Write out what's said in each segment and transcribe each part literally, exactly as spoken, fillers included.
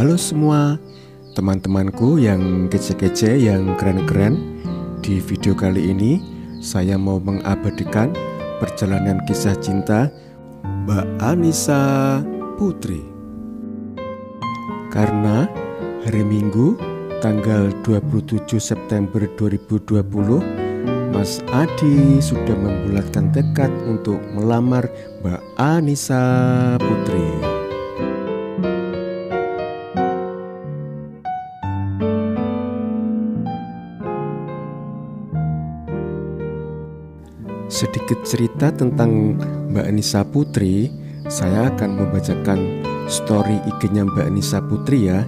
Halo semua teman-temanku yang kece-kece, yang keren-keren. Di video kali ini saya mau mengabadikan perjalanan kisah cinta Mbak Anissa Putri. Karena hari Minggu tanggal dua puluh tujuh September dua ribu dua puluh, Mas Adi sudah membulatkan tekad untuk melamar Mbak Anissa Putri. Sedikit cerita tentang Mbak Anissa Putri. Saya akan membacakan story I G-nya Mbak Anissa Putri ya.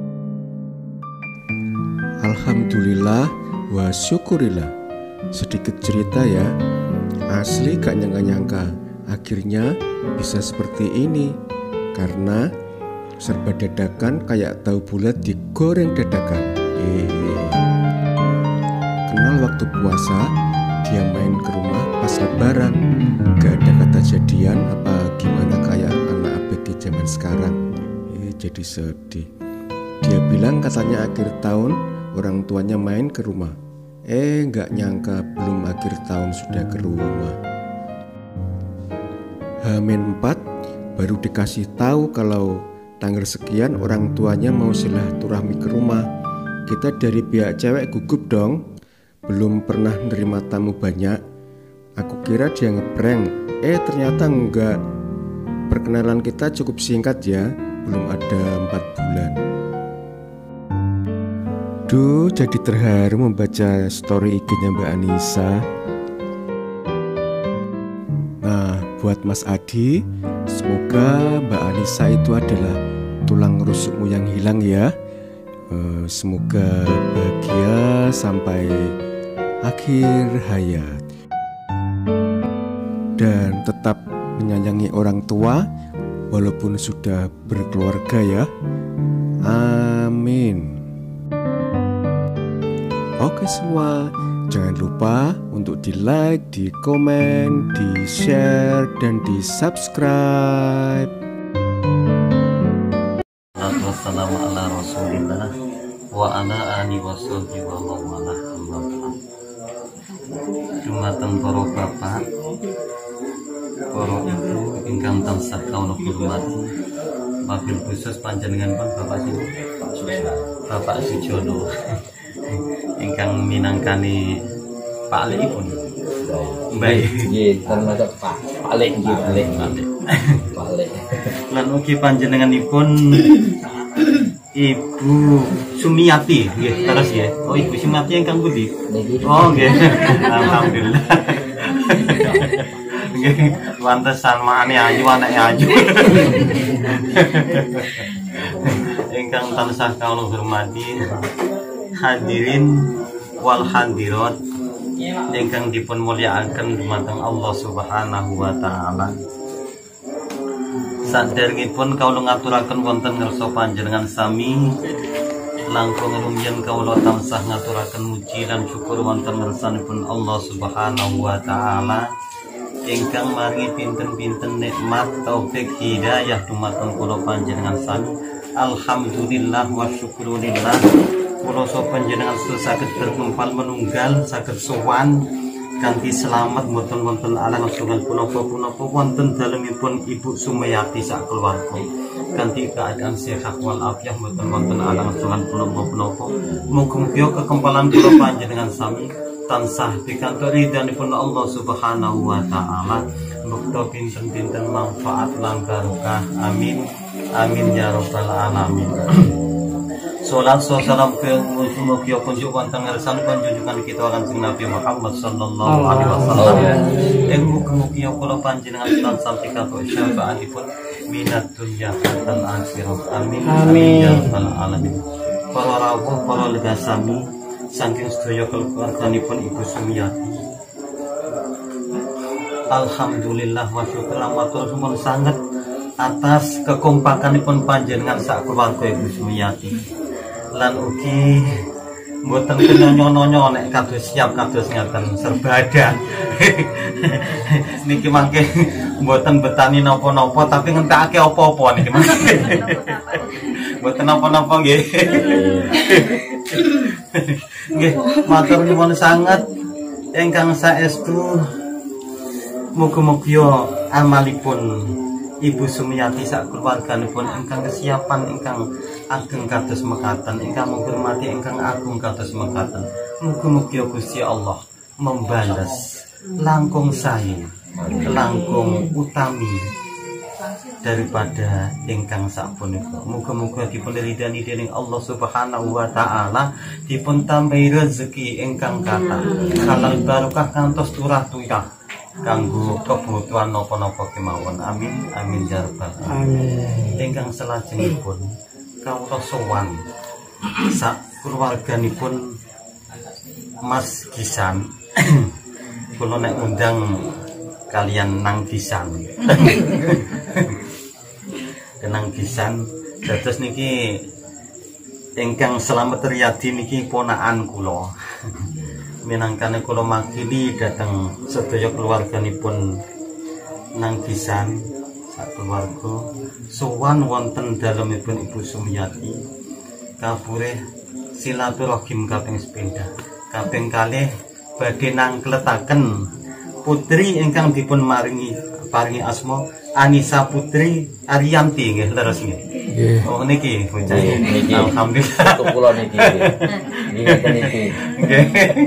Alhamdulillah wa syukurillah. Sedikit cerita ya. Asli gak nyangka-nyangka akhirnya bisa seperti ini. Karena serba dadakan, kayak tahu bulat digoreng dadakan. Hehehe. Kenal waktu puasa, dia main ke rumah pas lebaran. Gak ada kata jadian apa gimana kayak anak A B G zaman sekarang. eh, Jadi sedih. Dia bilang katanya akhir tahun orang tuanya main ke rumah. Eh gak nyangka belum akhir tahun sudah ke rumah. H minus empat baru dikasih tahu kalau tanggal sekian orang tuanya mau silaturahmi ke rumah. Kita dari pihak cewek gugup dong. Belum pernah nerima tamu banyak. Aku kira dia ngeprank. Eh ternyata enggak. Perkenalan kita cukup singkat ya. Belum ada empat bulan. Duh, jadi terharu membaca story I G-nya Mbak Anissa. Nah, buat Mas Adi, semoga Mbak Anissa itu adalah tulang rusukmu yang hilang ya. uh, Semoga bahagia sampai akhir hayat dan tetap menyayangi orang tua walaupun sudah berkeluarga ya. Amin. Oke semua, jangan lupa untuk di like, di komen, di share, dan di subscribe. Wassalamu ala rasulillah wa ala alihi washabihi wa mawalah. Jumatan para bapak, para ibu ingkang tansah kawula hormati, wabil khusus panjenengan pun Bapak Sijo, Bapak Sujono ingkang minangkani Pak Lek pun. Baik. Nggih, termasuk Pak Pak Lek nggih, Pak Lek. Pak Lek. Lan ugi panjenenganipun Ibu Sumiati nggih, terus ya. Oh, Ibu Sumiati ingkang pundi? Oh, nggih. Alhamdulillah. Nggih, wantesan makane ayu anake ayu. Ingkang tansah kawula hormati, hadirin wal hadirat ingkang dipun mulyakaken dumateng Allah Subhanahu wa taala. Saderengipun kawula ngaturaken wonten ngarsa panjenengan sami, langkung rumiyin kawula tansah ngaturaken muji lan syukur wonten ngarsanipun Allah Subhanahu wa taala ingkang maringi pinten-pinten nikmat taufik hidayah dumateng kula panjenengan sami. Alhamdulillah wa syukurillah. Kula so panjenengan saged berkempal menunggal, saged sowan kanthi selamat mboten wonten alang sungan punapa-punapa wonten dalemipun Ibu Sumayati sak keluarga kanthi keadaan sehat wal afiat mboten wonten alang sungan punapa-punapa. Muga-muga kekempalan kula panjenengan sami tansah pikantuk ridhanipun Allah Subhanahu wa taala, muga pinten-pinten manfaat lan barokah. Amin amin ya rabbal alamin. Salam salam ke mugia kunjuk wonten ngarsanipun junjungan kita Kanjeng Nabi Muhammad sallallahu alaihi wasallam. Ing mugi-mugi kula panjenengan tansah pikantuk syafaatipun minat dunya hatta akhirah. Amin amin ya rabbal alamin. Para rawuh, para legasami saking sedaya keluarganipun Ibu Sumiati. Alhamdulillah wa syukur matur suwun sanget atas kekompakanipun panjenengan sak keluarga Ibu Sumiati. Lan ugi mboten kenyono-nyono nek kados siap kados ngaten serbada. Niki mangke mboten betani napa-napa tapi ngentekake apa-apa niki. Mboten napa-napa nggih. Nggih, matur nuwun sanget ingkang saestu. Muga-muga amalipun Ibu Sumiati sak keluarganipun ingkang kesiapan ingkang ageng kados mekaten, ingkang menghormati ingkang agung kados mekaten. Muga-muga Gusti Allah membalas langkung sae, langkung utami daripada ingkang sapunika. Muga-muga dipun ridani dening Allah Subhanahu wa taala, dipun tambahi rezeki ingkang kathah, halal barokah kantos turah-turah kanggo kebutuhan napa-napa kemawon. Amin amin ya rabbal alamin. Ingkang salajengipun kawula sowan sak keluarganipun Mas Gisan. Kula nek undang kalian Nang Gisan. Kenang Gisan dados niki ingkang Slamet Riyadi niki ponakan kula. Minangkane kula makili dhateng sedaya keluarganipun Nang Gisan sak keluarga sowan wonten dalemipun Ibu Sumiati kapurih silaturahim kaping sepindhah. Kaping kalih badhe nangkletaken putri ingkang dipun maringi paringi asma Anissa Putri Ariyanti nggih leres nggih. Nggih. Oh niki bocah niki. Alhamdulillah. Kula niki. Niki niki. Nggih.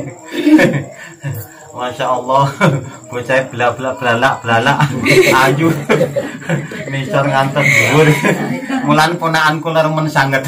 Masya Allah, bocah blak-blak blalak-blalak ayu. Nisor ngantos dhuwur. Mulan ponakan kula remen sanget.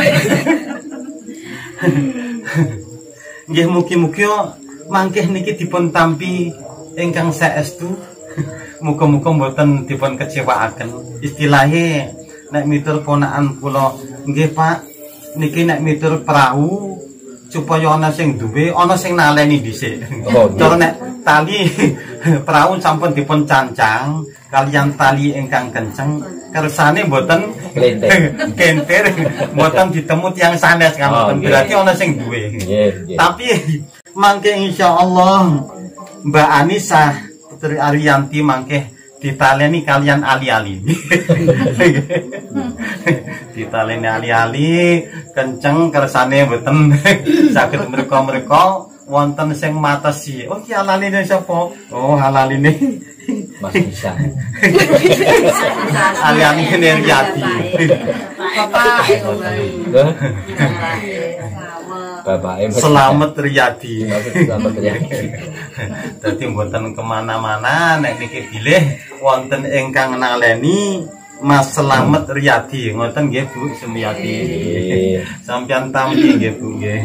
Nggih mugi-mugi mangkih niki dipun tampi ingkang saestu. Muga-muga mboten dipun kecewaaken. Istilahnya nek mitur ponakan kula, nggih Pak, niki nek mitur perahu supaya ana sing duwe, ana sing naleni dhisik. Oh, cara nek tali perahu sampun dipun cancang kalian tali ingkang kenceng, kersane mboten kentir, mboten ditemu tiyang sanes kan, berarti ana sing duwe. Tapi mangke insyaallah Mbak Anissa Putri Ariyanti mangke ditaleni kalian ali-ali. Ditaleni ali-ali kenceng kersane mboten saged mereka-mereka wonten sing matesi. Oh iki halaline sapa? Oh halaline Mas Gisan. Ali-aline Riyadi. Bapak Bapak Slamet Riyadi. Slamet Riyadi. Dadi mboten kemana-mana nek niki bilih wonten ingkang naleni Mas Slamet Riyadi ngoten nggih Bu Sumiati. Sampeyan tampi nggih Bu nggih.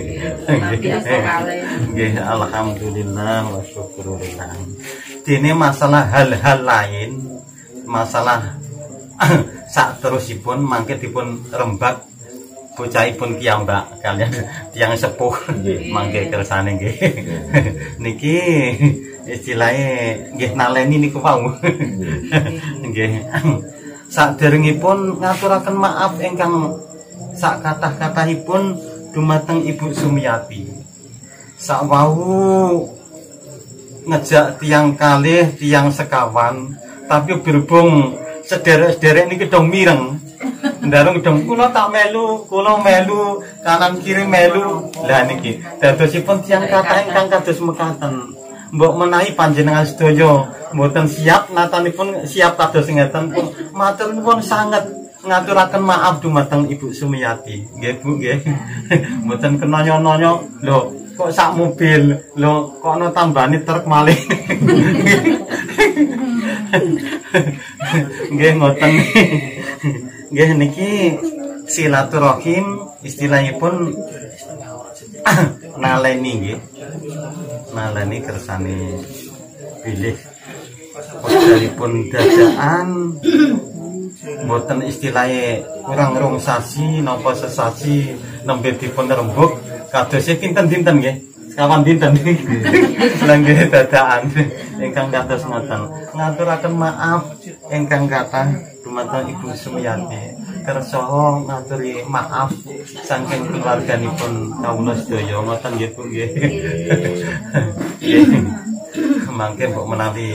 Nggih alhamdulillah wa syukurillah. Dene masalah hal-hal lain, masalah sak terusipun mangke dipun rembak bocahipun piyambak kalian tiyang sepuh mangke kersane nggih. Niki istilahnya nggih naleni niku wau. Nggih. Saderengipun ngaturaken maaf ingkang sak kathah-kathahipun dumateng Ibu Sumiati. Sak wau ngejak tiang kalih tiang sekawan, tapi berhubung sederek-sederek niki dong mireng. Ndarung dong kula tak melu, kula melu, kanan kiri melu. Lah niki dadosipun tiyang kathah ingkang kados mekaten. Mbok menawi panjenengan sedaya mboten siap natanipun siap kados ngeten pun matur nuwun sanget ngaturaken maaf dumateng Ibu Sumiati. Nggih Bu nggih. Mboten kena nyono-nyono. Lho, kok sak mobil? Lho, kok ana tambani truk malih. Nggih ngoten. Nggih niki silaturahim istilahipun naleni nggih. Naleni kersane bilih wekdalipun dadaan mboten istilahnya kurang rong sasi napa sesasi nembe dipun rembug kadose pinten-pinten nggih. Sekawan dinten nggih dadaan ingkang kados ngoten. Ngaturaken maaf ingkang kathah dumateng Ibu Sumiati. Kersa ngaturi maaf saking keluarganipun kawula sedaya ngoten nggih Bu nggih. Mangke mbok menawi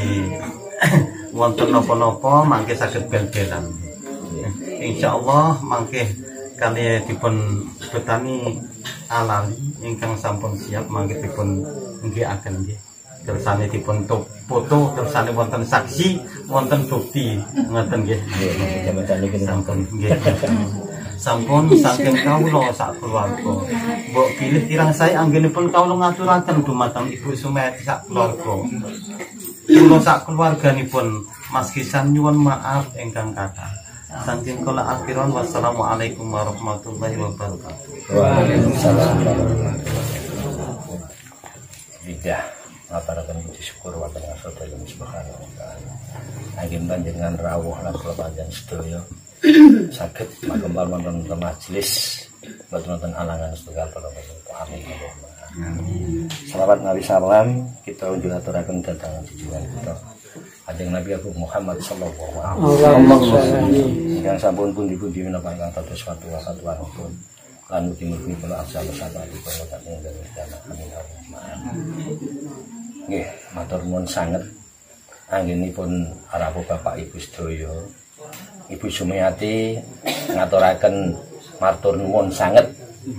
wonten napa-napa mangke saged bel-belan. Insyaallah mangke kali dipun betani alami ingkang sampun siap mangke dipun nggih-aken nggih. Kersane dipun foto, kersane wonten saksi, wonten bukti ngoten nggih. Sampun nggih. Sampun saking kawula sak keluarga. Mbok bilih kirang saya anggenipun kawula ngaturaken dumateng Ibu Sumayati sak keluarga. Kula sak keluarganipun Mas Kisan nyuwun maaf ingkang kathah. Saking kula akhiran wassalamualaikum warahmatullahi wabarakatuh. Waalaikumsalam warahmatullahi wabarakatuh. Tidak, ngaparaken puji syukur wonten Gusti Subhanahu wa taala. Anggen panjenengan rawuh lan kula panjenengan sedaya saged makembal wonten majelis boten wonten alangan setunggal kula panjenengan. Amin. Selawat nabi salam kita unjuk aturaken dhateng junjungan kita Kanjeng Nabi Agung Muhammad sallallahu alaihi wasallam. Ingkang sampun pundi-pundi menapa ingkang dados fatwa-fatwanipun lan mugi-mugi kula asal sabatipun wonten ing dalem amin. Nggih, matur nuwun sanget anggenipun rawuh Bapak Ibu sedaya. Ibu Sumayati ngaturaken matur nuwun sanget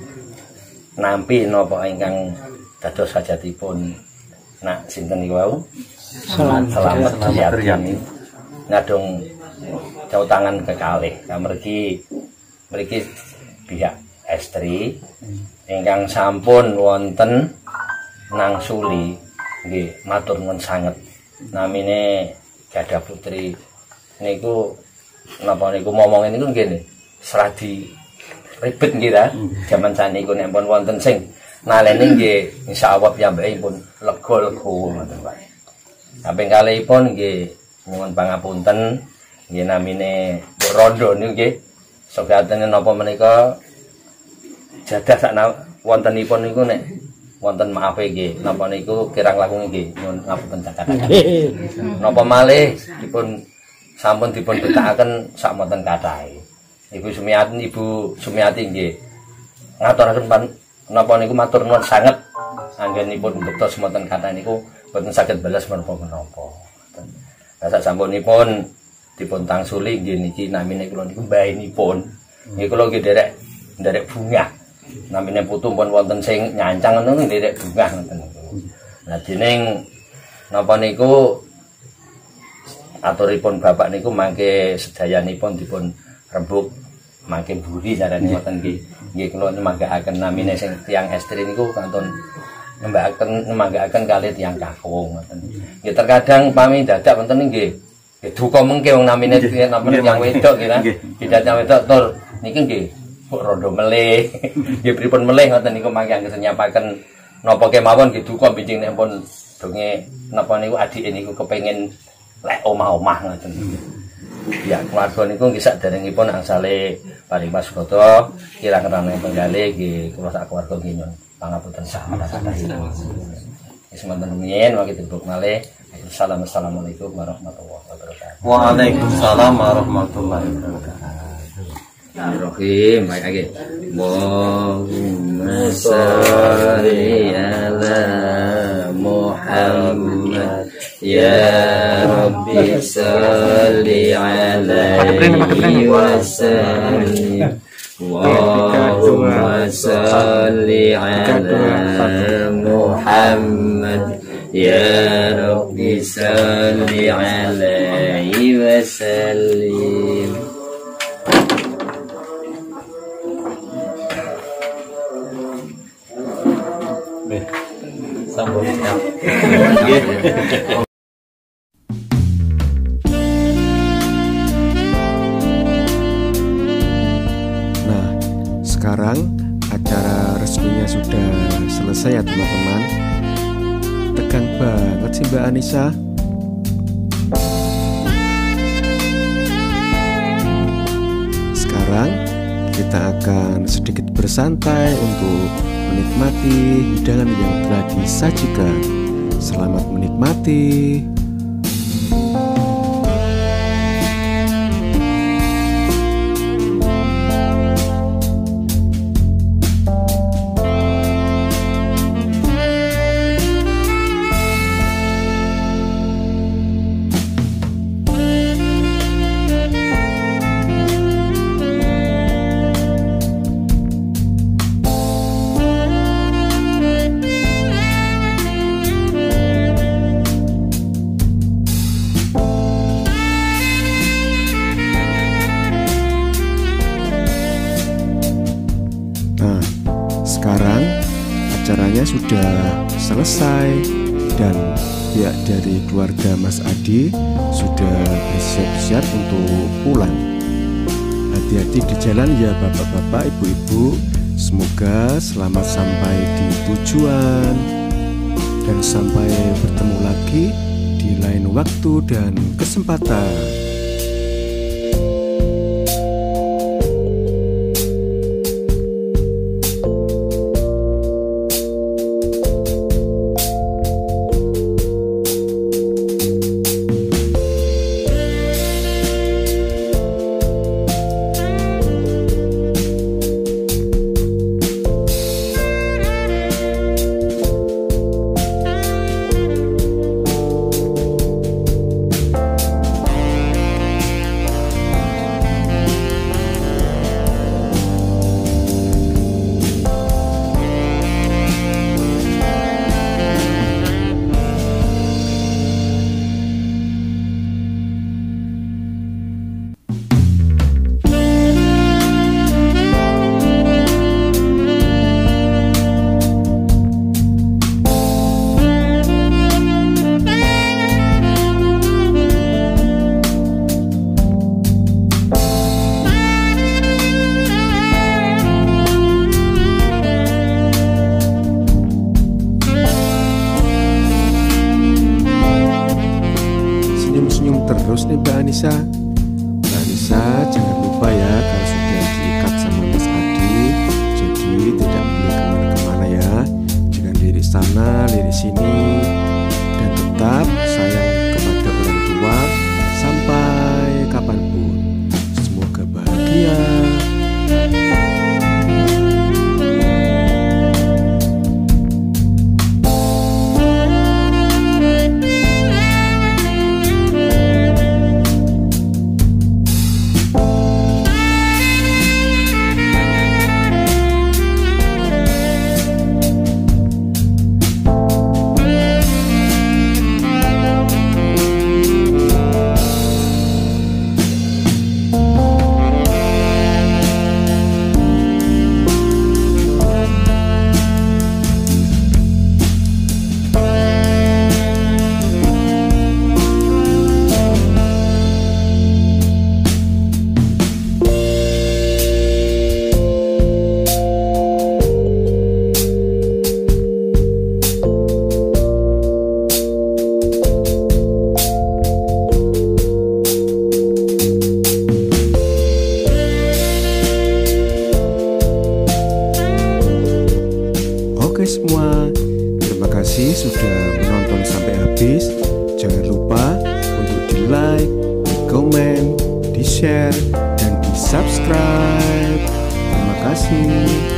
nampi napa ingkang dados hajatipun nak sinten niku wau selamat selamat Riyani ngadong jauh tangan kekalih amargi mriki pihak estri ingkang sampun wonten nangsuli nggih matur nuwun sanget namine gadah putri niku napa niku momong niku nggih seradi ribet nggih ta jaman saniku nek pun wonten sing nalene nggih insyaallah piyambakipun lega-lega ngoten Pak. Kaping kalihipun nggih nyuwun pangapunten nggih namine Mbok Rondo niku nggih segatene napa menika jadah sak wontenipun niku nek wonten maaf nggih napa niku kirang langkung nggih nyuwun ngapunten cakatan. Napa malih dipun sampun dipun betakaken sak wonten kathahe. Ibu Sumayati Ibu Sumayati nggih ngaturaken napa niku matur nuwun sanget anggenipun betos wonten kathah niku boten saged balas menapa-menapa. Lah sak sampunipun dipun tangsuli nggih niki namine kula niku mbahenipun. Nggih kula nggih derek derek bunga. Namine putu pun wonten sing nyancang ngono nggih derek bunga ngoten niku. Lah dening napa niku aturipun bapak niku mangke sedayanipun dipun rembug mangke buri carane ngoten nggih. Nggih kula nyemanggaken namine sing tiyang estri niku kantun nembakaken nembakaken kalih tiyang kakung ngoten. Nggih terkadang pami dadak wonten nggih nggih duka mengke wong namine napa tiyang wedok nggih lah. Nggih tiyang wedok tur niki nggih rondo melih. Nggih pripun melih ngoten niku mangke anggen nyapaken napa kemawon nggih duka benjing nek pun donge napa niku adike niku kepengin lek omah-omah ngoten. Ya keluarga niku nggih saderengipun angsale paring pasgoto kirang rame penggalih nggih kula sak keluarga nggih nyuwun pangapunten sakmana-manahipun. Wis mboten rumiyin mangke dipun malih. Assalamualaikum warahmatullahi wabarakatuh. Waalaikumsalam warahmatullahi wabarakatuh. Bismillahirrahmanirrahim. Baik lagi. Allahumma sholli ala Muhammad ya Rabbi sholli alaihi wasallam. Allahumma sholli ala Muhammad ya Rabbi sholli alaihi wasallam. Sambung siap. Nah, sekarang acara resminya sudah selesai ya teman-teman. Tegang banget sih Mbak Anissa. Sekarang kita akan sedikit bersantai untuk menikmati hidangan yang telah disajikan. Selamat menikmati. acaranya sudah selesai dan pihak dari keluarga Mas Adi sudah bersiap-siap untuk pulang. Hati-hati di jalan ya bapak-bapak, ibu-ibu. Semoga selamat sampai di tujuan dan sampai bertemu lagi di lain waktu dan kesempatan. Senyum-senyum terus nih Mbak Anissa. Mbak Anissa jangan lupa ya, kalau sudah diikat sama Mas Adi, jadi tidak boleh kemana-kemana ya. Jangan lirik sana, lirik sini, dan tetap sayang kepada orang tua sampai kapanpun. Semoga bahagia. Oke semua, terima kasih sudah menonton sampai habis. Jangan lupa untuk di like, di komen, di share, dan di subscribe. Terima kasih.